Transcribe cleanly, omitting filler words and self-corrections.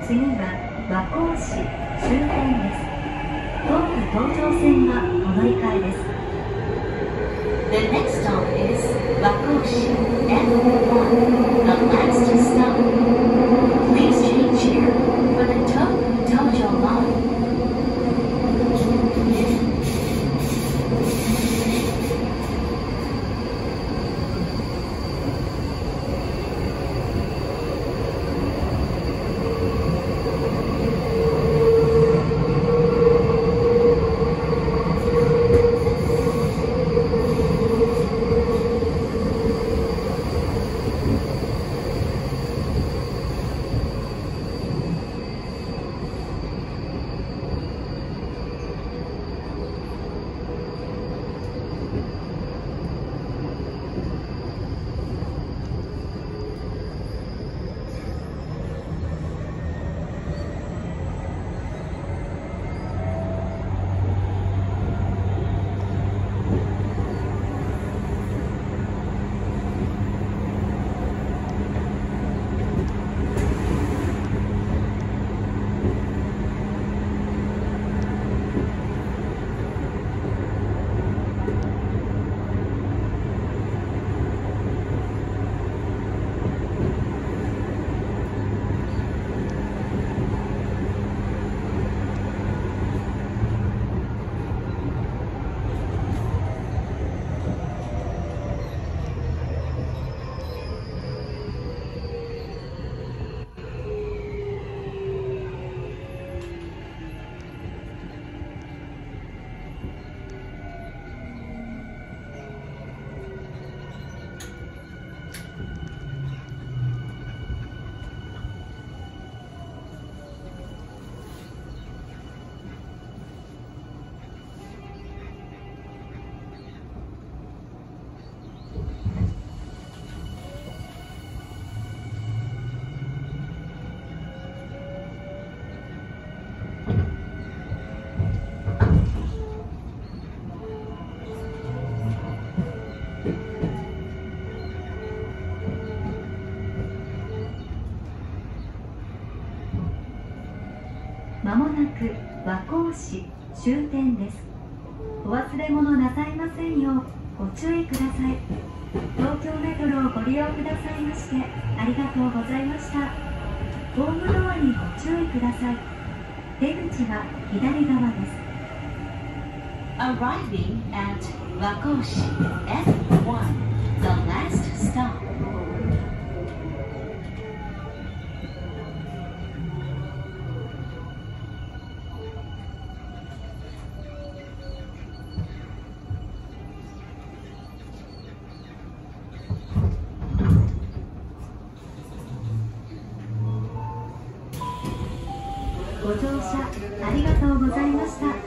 次は和光市終点です。東武東上線はお乗り換えです。The next stop is Wakoshi F1, the last stop. Please change here for the Tojo line. まもなく和光市終点です。お忘れ物なさいませんようご注意ください。東京メトロをご利用くださいましてありがとうございました。ホームドアにご注意ください。出口は左側です。Arriving at Wakoshi F1, the last stop. ご乗車ありがとうございました。